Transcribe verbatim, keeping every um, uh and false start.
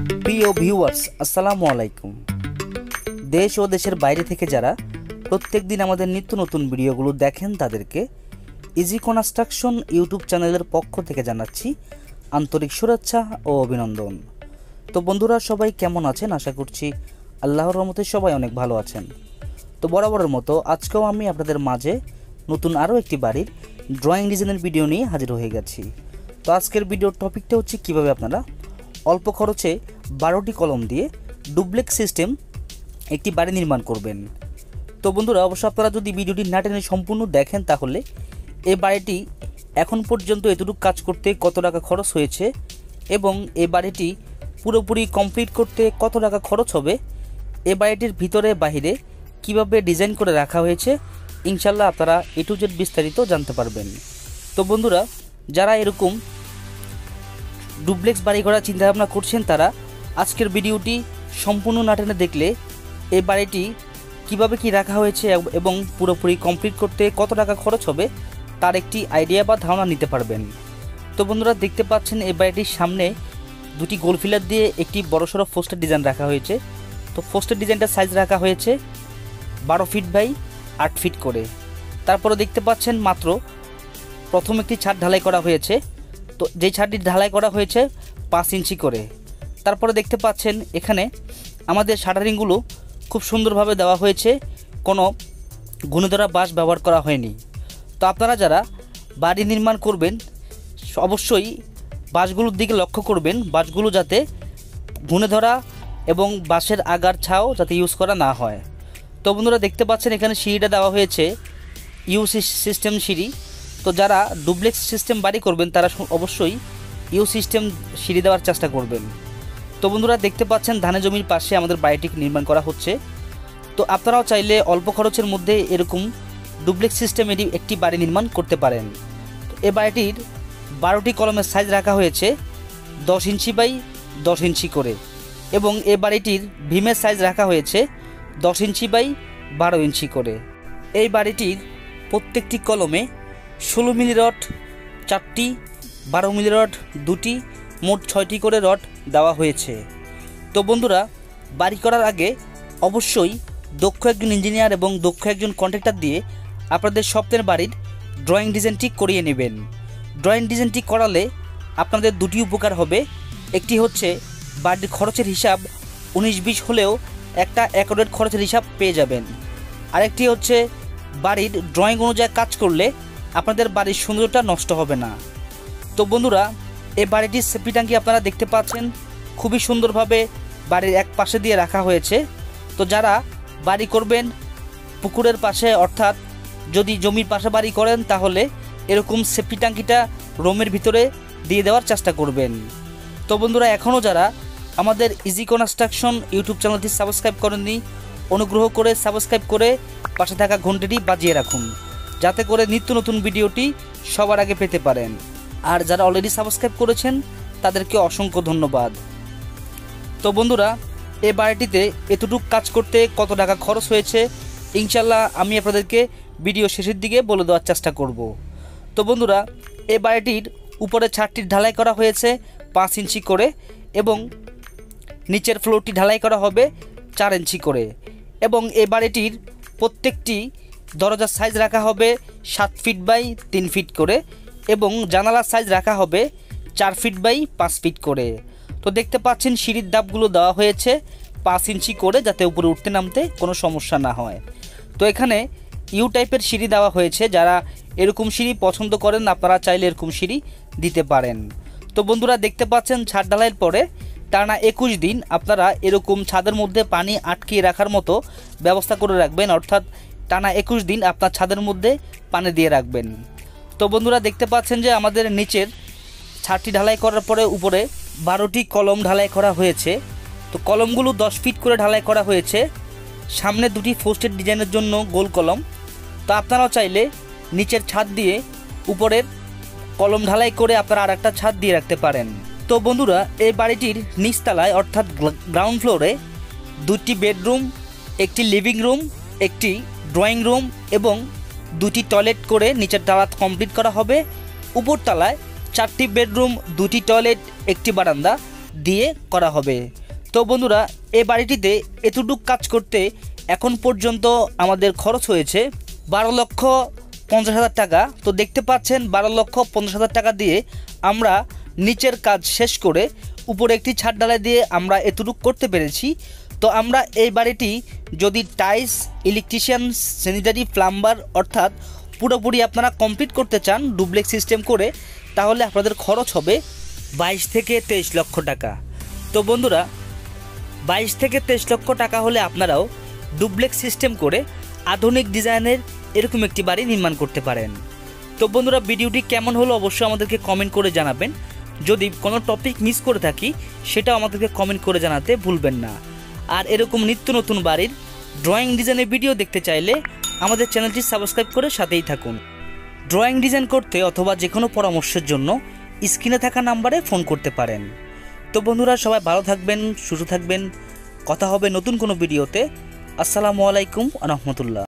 প্রিয় ভিউয়ার্স, আসসালামু আলাইকুম। দেশ ও দেশের বাইরে থেকে যারা প্রত্যেক দিন আমাদের নিত্য নতুন ভিডিওগুলো দেখেন তাদেরকে ইজি কনস্ট্রাকশন ইউটিউব চ্যানেলের পক্ষ থেকে জানাচ্ছি আন্তরিক শুভেচ্ছা ও অভিনন্দন। তো বন্ধুরা, সবাই কেমন আছেন? আশা করছি আল্লাহর রহমতে সবাই অনেক ভালো আছেন। তো বরাবরের মতো আজকেও আমি আপনাদের মাঝে নতুন আরও একটি বাড়ির ড্রয়িং ডিজাইনের ভিডিও নিয়ে হাজির হয়ে গেছি। তো আজকের ভিডিওর টপিকটা হচ্ছে কীভাবে আপনারা অল্প খরচে বারোটি কলম দিয়ে ডুপ্লেক্স সিস্টেম একটি বাড়ি নির্মাণ করবেন। তো বন্ধুরা, অবশ্য আপনারা যদি ভিডিওটি না টেনে সম্পূর্ণ দেখেন তাহলে এই বাড়িটি এখন পর্যন্ত এতটুকু কাজ করতে কত টাকা খরচ হয়েছে এবং এই বাড়িটি পুরোপুরি কমপ্লিট করতে কত টাকা খরচ হবে, এই বাড়িটির ভিতরে বাহিরে কিভাবে ডিজাইন করে রাখা হয়েছে, ইনশাল্লাহ আপনারা এ টু জেড বিস্তারিত জানতে পারবেন। তো বন্ধুরা, যারা এরকম ডুপ্লেক্স বাড়ি করার চিন্তাভাবনা করছেন তারা আজকের ভিডিওটি সম্পূর্ণ না টেনে দেখলে এই বাড়িটি কিভাবে কি রাখা হয়েছে এবং পুরোপুরি কমপ্লিট করতে কত টাকা খরচ হবে তার একটি আইডিয়া বা ধারণা নিতে পারবেন। তো বন্ধুরা, দেখতে পাচ্ছেন এই বাড়িটির সামনে দুটি গোল ফিলার দিয়ে একটি বড়সড় পোস্টার ডিজাইন রাখা হয়েছে। তো পোস্টার ডিজাইনটার সাইজ রাখা হয়েছে বারো ফিট বাই আট ফিট করে। তারপরে দেখতে পাচ্ছেন মাত্র প্রথম একটি ছাদ ঢালাই করা হয়েছে। তো যেই ছাদটি ঢালাই করা হয়েছে পাঁচ ইঞ্চি করে। তারপরে দেখতে পাচ্ছেন এখানে আমাদের শাটারিংগুলো খুব সুন্দরভাবে দেওয়া হয়েছে, কোনো গুণধরা বাঁশ ব্যবহার করা হয়নি। তো আপনারা যারা বাড়ি নির্মাণ করবেন অবশ্যই বাঁশগুলোর দিকে লক্ষ্য করবেন, বাঁশগুলো যাতে গুণে ধরা এবং বাঁশের আগার ছাও যাতে ইউজ করা না হয়। তো বন্ধুরা, দেখতে পাচ্ছেন এখানে সিঁড়িটা দেওয়া হয়েছে ইউ সিস্টেম সিঁড়ি। তো যারা ডুপ্লেক্স সিস্টেম বাড়ি করবেন তারা অবশ্যই ইউ সিস্টেম সিঁড়ি দেওয়ার চেষ্টা করবেন। তো বন্ধুরা, দেখতে পাচ্ছেন ধানের জমির পাশে আমাদের বাড়িটি নির্মাণ করা হচ্ছে। তো আপনারাও চাইলে অল্প খরচের মধ্যে এরকম ডুপ্লেক্স সিস্টেমেরই একটি বাড়ি নির্মাণ করতে পারেন। তো এই বাড়িটির বারোটি কলমের সাইজ রাখা হয়েছে দশ ইঞ্চি বাই দশ ইঞ্চি করে এবং এই বাড়িটির ভীমের সাইজ রাখা হয়েছে দশ ইঞ্চি বাই বারো ইঞ্চি করে। এই বাড়িটির প্রত্যেকটি কলমে ষোলো মিলি রড চারটি, বারো মিলি রড দুটি, মোট ছয়টি করে রড দেওয়া হয়েছে। তো বন্ধুরা, বাড়ি করার আগে অবশ্যই দক্ষ একজন ইঞ্জিনিয়ার এবং দক্ষ একজন কন্ট্রাক্টর দিয়ে আপনাদের স্বপ্নের বাড়ির ড্রয়িং ডিজাইনটি করিয়ে নেবেন। ড্রয়িং ডিজাইনটি করালে আপনাদের দুটি উপকার হবে। একটি হচ্ছে বাড়ির খরচের হিসাব উনিশ বিশ হলেও একটা অ্যাকোরেট খরচের হিসাব পেয়ে যাবেন। আরেকটি হচ্ছে বাড়ির ড্রয়িং অনুযায়ী কাজ করলে আপনাদের বাড়ির সৌন্দর্যটা নষ্ট হবে না। তো বন্ধুরা, এই বাড়িটির সেফটি ট্যাঙ্কি আপনারা দেখতে পাচ্ছেন খুবই সুন্দরভাবে বাড়ির এক পাশে দিয়ে রাখা হয়েছে। তো যারা বাড়ি করবেন পুকুরের পাশে, অর্থাৎ যদি জমির পাশে বাড়ি করেন তাহলে এরকম সেফটি ট্যাঙ্কিটা রুমের ভিতরে দিয়ে দেওয়ার চেষ্টা করবেন। তো বন্ধুরা, এখনও যারা আমাদের ইজি কনস্ট্রাকশন ইউটিউব চ্যানেলটি সাবস্ক্রাইব করেননি, অনুগ্রহ করে সাবস্ক্রাইব করে পাশে থাকা ঘন্টিটি বাজিয়ে রাখুন যাতে করে নিত্য নতুন ভিডিওটি সবার আগে পেতে পারেন। আর যারা অলরেডি সাবস্ক্রাইব করেছেন তাদেরকে অসংখ্য ধন্যবাদ। তো বন্ধুরা, এই বাড়িটিতে এতটুকু কাজ করতে কত টাকা খরচ হয়েছে ইনশাল্লাহ আমি আপনাদেরকে ভিডিও শেষের দিকে বলে দেওয়ার চেষ্টা করব। তো বন্ধুরা, এই বাড়িটির উপরে ছাদটির ঢালাই করা হয়েছে পাঁচ ইঞ্চি করে এবং নিচের ফ্লোরটি ঢালাই করা হবে চার ইঞ্চি করে এবং এই বাড়িটির প্রত্যেকটি দরজার সাইজ রাখা হবে সাত ফিট বাই তিন ফিট করে এবং জানালার সাইজ রাখা হবে চার ফিট বাই পাঁচ ফিট করে। তো দেখতে পাচ্ছেন সিঁড়ির ধাপগুলো দেওয়া হয়েছে পাঁচ ইঞ্চি করে যাতে উপরে উঠতে নামতে কোনো সমস্যা না হয়। তো এখানে ইউ টাইপের সিঁড়ি দেওয়া হয়েছে, যারা এরকম সিঁড়ি পছন্দ করেন আপনারা চাইলে এরকম সিঁড়ি দিতে পারেন। তো বন্ধুরা, দেখতে পাচ্ছেন ছাদ ঢালাইয়ের পরে টানা একুশ দিন আপনারা এরকম ছাদের মধ্যে পানি আটকিয়ে রাখার মতো ব্যবস্থা করে রাখবেন, অর্থাৎ টানা একুশ দিন আপনার ছাদের মধ্যে পানি দিয়ে রাখবেন। তো বন্ধুরা, দেখতে পাচ্ছেন যে আমাদের নিচের ছাদটি ঢালাই করার পরে উপরে বারোটি কলম ঢালাই করা হয়েছে। তো কলমগুলো দশ ফিট করে ঢালাই করা হয়েছে, সামনে দুটি পোস্টের ডিজাইনের জন্য গোল কলম। তো আপনারাও চাইলে নিচের ছাদ দিয়ে উপরের কলম ঢালাই করে আপনারা আর একটা ছাদ দিয়ে রাখতে পারেন। তো বন্ধুরা, এই বাড়িটির নিচতলায় অর্থাৎ গ্রাউন্ড ফ্লোরে দুটি বেডরুম, একটি লিভিং রুম, একটি ড্রয়িং রুম এবং দুটি টয়লেট করে নিচের তলা কমপ্লিট করা হবে। উপরতলায় চারটি বেডরুম, দুটি টয়লেট, একটি বারান্দা দিয়ে করা হবে। তো বন্ধুরা, এই বাড়িটিতে এতটুক কাজ করতে এখন পর্যন্ত আমাদের খরচ হয়েছে বারো লক্ষ পঞ্চাশ হাজার টাকা। তো দেখতে পাচ্ছেন বারো লক্ষ পঞ্চাশ হাজার টাকা দিয়ে আমরা নিচের কাজ শেষ করে উপরে একটি ছাদ ঢালাই দিয়ে আমরা এতটুক করতে পেরেছি। তো আমরা এই বাড়িটি যদি টাইলস, ইলেকট্রিশিয়ান, স্যানিটারি, প্লাম্বার অর্থাৎ পুরোপুরি আপনারা কমপ্লিট করতে চান ডুপ্লেক্স সিস্টেম করে, তাহলে আপনাদের খরচ হবে বাইশ থেকে তেইশ লক্ষ টাকা। তো বন্ধুরা, বাইশ থেকে তেইশ লক্ষ টাকা হলে আপনারাও ডুপ্লেক্স সিস্টেম করে আধুনিক ডিজাইনের এরকম একটি বাড়ি নির্মাণ করতে পারেন। তো বন্ধুরা, ভিডিওটি কেমন হলো অবশ্যই আমাদেরকে কমেন্ট করে জানাবেন। যদি কোনো টপিক মিস করে থাকি সেটাও আমাদেরকে কমেন্ট করে জানাতে ভুলবেন না। আর এরকম নিত্য নতুন বাড়ির ড্রয়িং ডিজাইনের ভিডিও দেখতে চাইলে আমাদের চ্যানেলটি সাবস্ক্রাইব করে সাথেই থাকুন। ড্রয়িং ডিজাইন করতে অথবা যে কোনো পরামর্শের জন্য স্ক্রিনে থাকা নাম্বারে ফোন করতে পারেন। তো বন্ধুরা, সবাই ভালো থাকবেন, সুস্থ থাকবেন। কথা হবে নতুন কোনো ভিডিওতে। আসসালামু আলাইকুম ওয়া রাহমাতুল্লাহ।